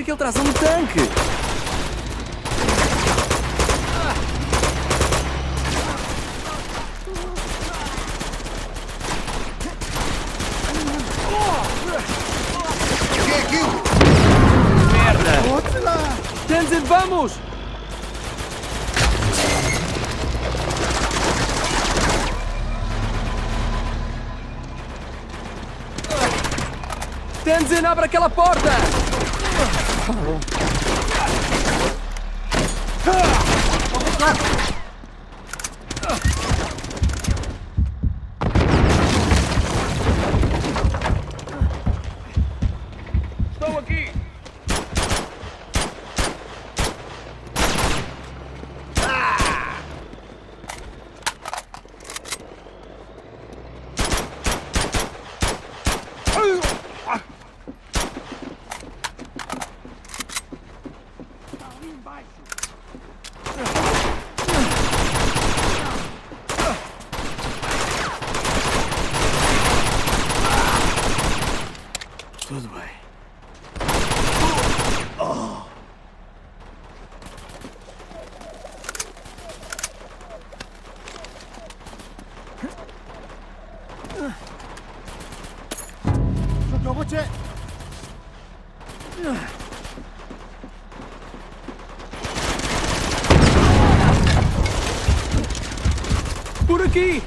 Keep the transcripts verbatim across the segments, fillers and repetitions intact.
que ele traz um tanque? O que é aquilo? Merda! Tenzin, vamos! Tenzin, abre aquela porta! Estou aqui! Tudo bem. Por aqui!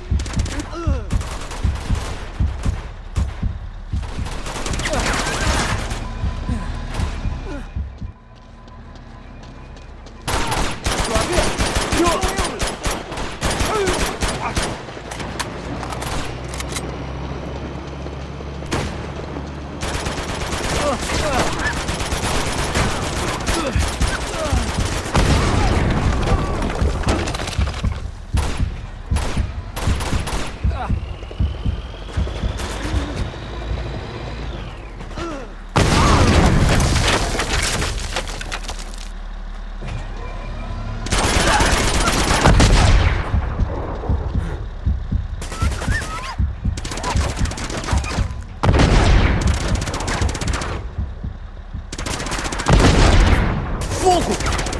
Fogo!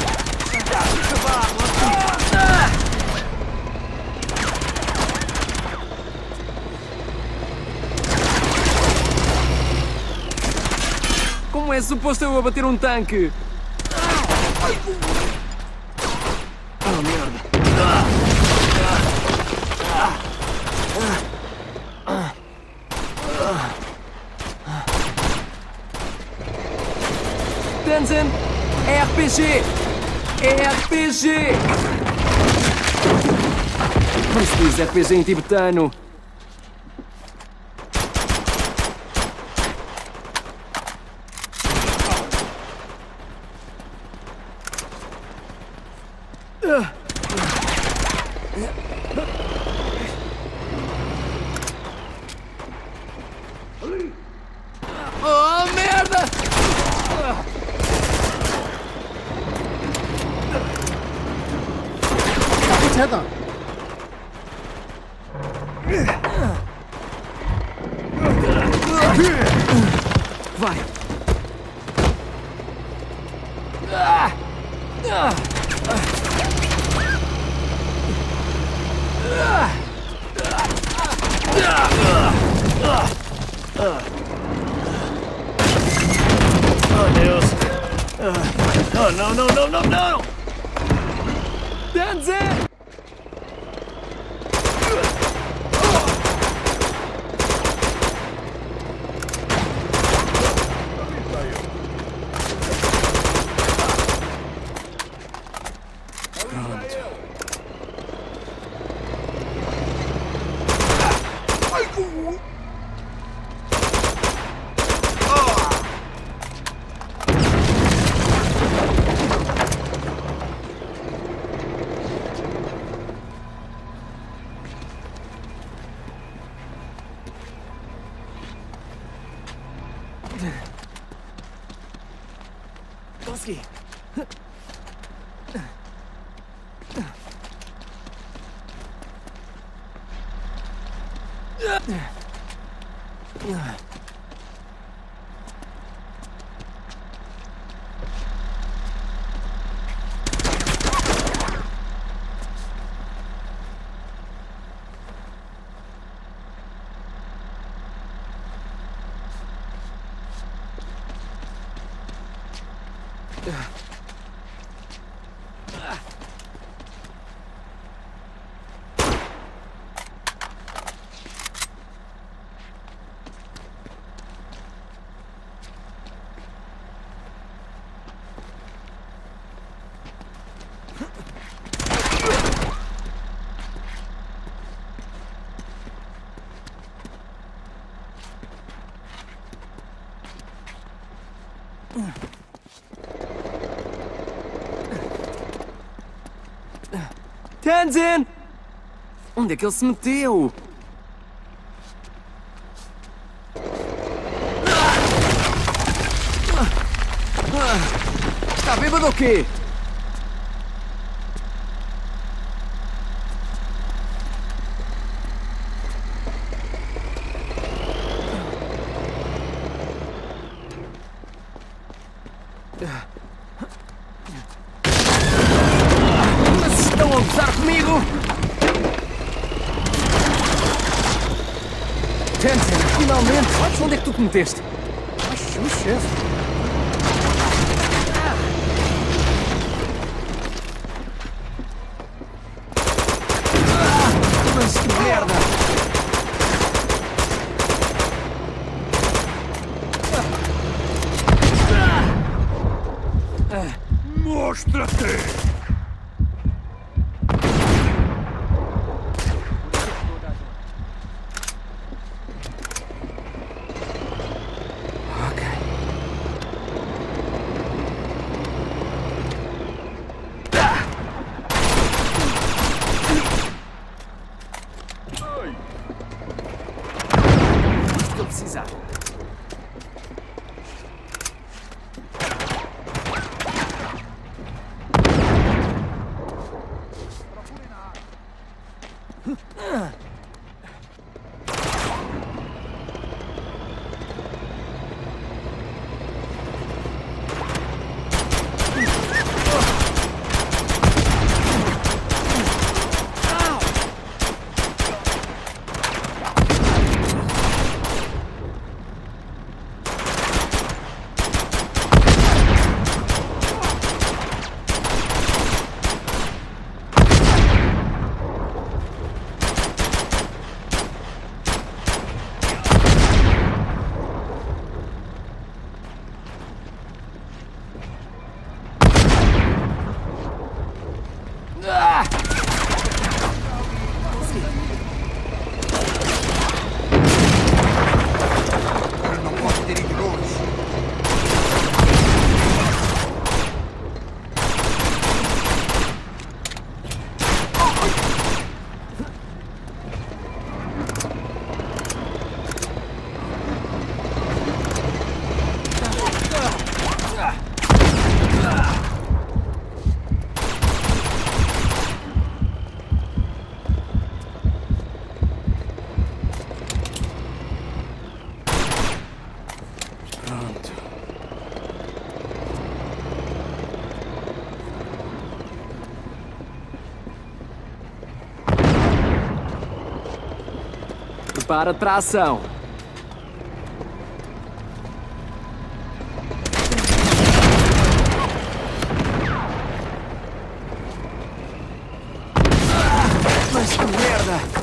Como é suposto eu abater um tanque? Oh, merda! Tenzin! É R P G! É R P G! Mas diz R P G em tibetano. Oh, merda! Vai! Oh, Deus! Oh, não, não, não, não, não! Tenzin! Consegui. Tenzin! Onde é que ele se meteu? Está bêbado ou quê? Mas estão a gozar comigo? Tenzin, finalmente! Onde é que tu te meteste? Ai, xuxa! Mas que merda! Mostra-te! Estou a precisar. Não posso ter ido longe. Pronto. Prepara-te para a ação. Mas que merda!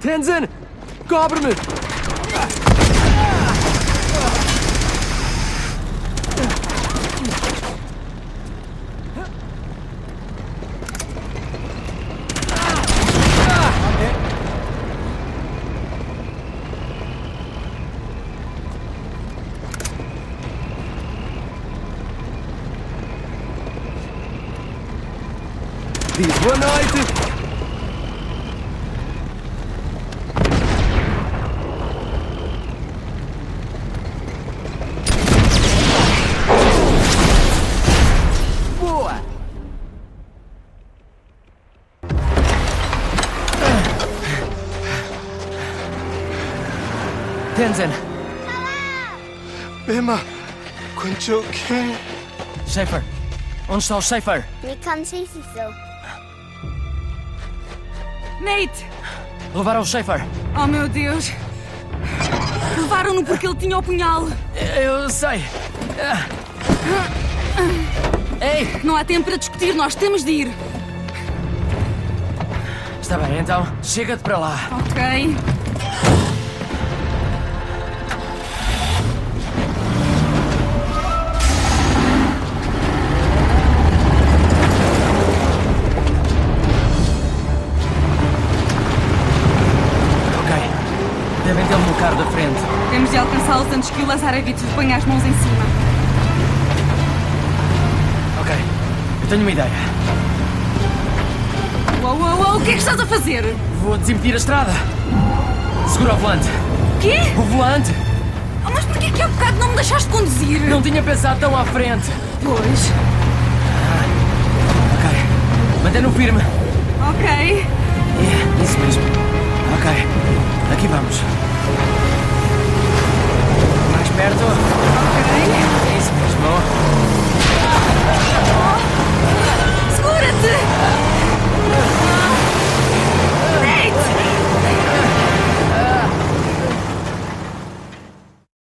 Tenzin! Cobre-me! Diz boa noite! Boa! Tenzin! Bema, Kunchoke. Schaefer! Onde está o Schaefer? Nikan sei se sou. Nate! Levaram o Schaefer! Oh meu Deus! Levaram-no porque ele tinha o punhal! Eu sei! Ah. Ei! Não há tempo para discutir, nós temos de ir! Está bem, então, chega-te para lá! Ok. Devem tê-lo no carro da frente. Temos de alcançá-los antes que o Lazarevich lhe ponha as mãos em cima. Ok, eu tenho uma ideia. Uou, uou, uou, o que é que estás a fazer? Vou desimpedir a estrada. Segura o volante. Quê? O volante! Oh, mas porquê que há bocado não me deixaste conduzir? Não tinha pensado tão à frente. Pois. Ok, mantém-no firme. Ok. É, isso mesmo. Ok, aqui vamos.